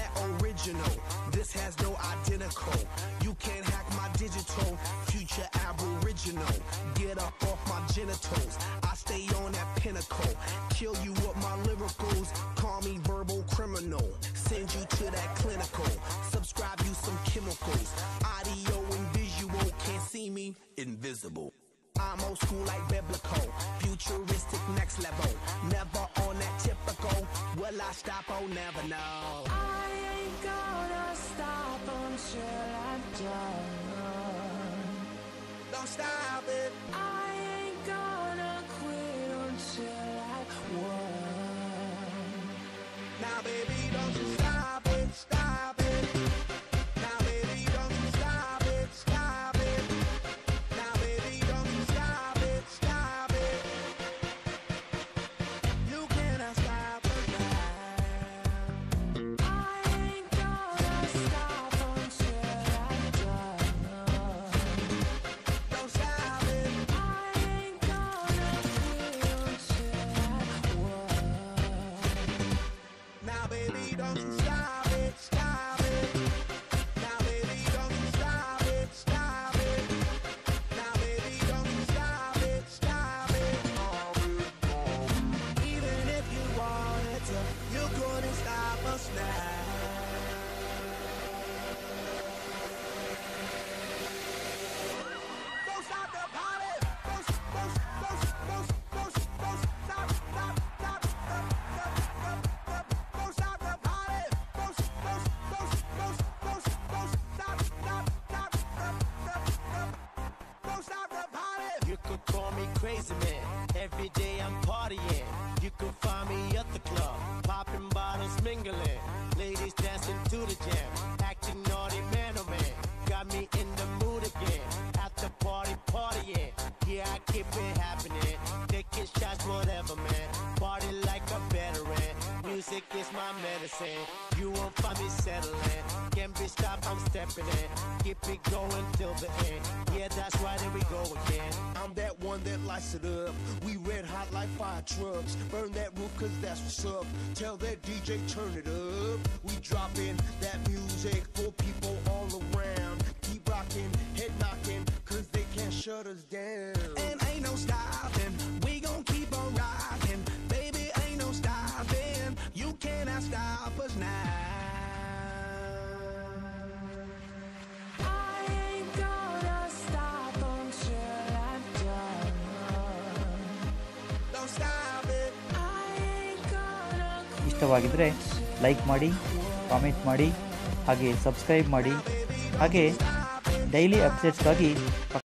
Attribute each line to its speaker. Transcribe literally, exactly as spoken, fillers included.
Speaker 1: that original. This has no identical. You can't hack my digital. Future aboriginal. Get up off my genitals. I stay on that pinnacle. Kill you with my lyricals. Call me verbal criminal. Send you to that clinical. Subscribe you some chemicals. Audio and visual. Can't see me. Invisible. I'm old school like biblical. Futuristic next level. Never on that typical. Will I stop? Oh, never know.
Speaker 2: I ain't gonna stop until I'm done.
Speaker 1: Don't stop it.
Speaker 2: I ain't gonna quit until I won.
Speaker 1: Now, baby, don't you stop it, stop it. Now, baby, don't you stop it, stop it. Now, baby, don't you stop it, stop it. You cannot stop us now.
Speaker 2: I ain't gonna stop until I'm done.
Speaker 1: Don't stop it.
Speaker 2: I ain't gonna quit until I won.
Speaker 1: Now, baby, don't you stop it, stop it. Now, baby, don't you stop it, stop it. Now, baby, don't you stop it, stop it. Even if you wanted to, you couldn't stop us now. Don't stop the party. Don't, don't, don't, don't, don't, don't stop, stop, stop, stop, stop, stop, stop. Don't stop the party. Don't, don't, don't, don't, don't, don't stop, stop, stop, stop, stop, stop. Don't stop the party.
Speaker 3: You could call me crazy man. Every day I'm partying. You can find me at the club, popping bottles, mingling. Ladies dancing to the jam, acting naughty, man oh man. Got me in the mood again. At the party, partying. Yeah, I keep it happening. Taking shots, whatever, man. Party like a veteran. Music is my medicine. You won't find me settling. Can't be stopped, I'm stepping in. Keep it going till the end. Yeah, that's right, there we go again.
Speaker 1: I'm that one that lights it up. We red hot like fire trucks. Burn that roof cause that's what's up. Tell that D J turn it up. We dropping that music for people all around. Keep rocking, head knocking, cause they can't shut us down. And ain't no stopping, we gon' keep on rocking. Baby, ain't no stopping, you cannot stop us now.
Speaker 2: I ain't gonna stop until I'm done.
Speaker 1: Don't stop it.
Speaker 2: I ain't gonna
Speaker 4: ಇಷ್ಟವಾಗಿದ್ದರೆ like ಮಾಡಿ, comment ಮಾಡಿ, ಹಾಗೆ subscribe ಮಾಡಿ, ಹಾಗೆ daily ಅಪ್ಡೇಟ್ಸ್ಗಾಗಿ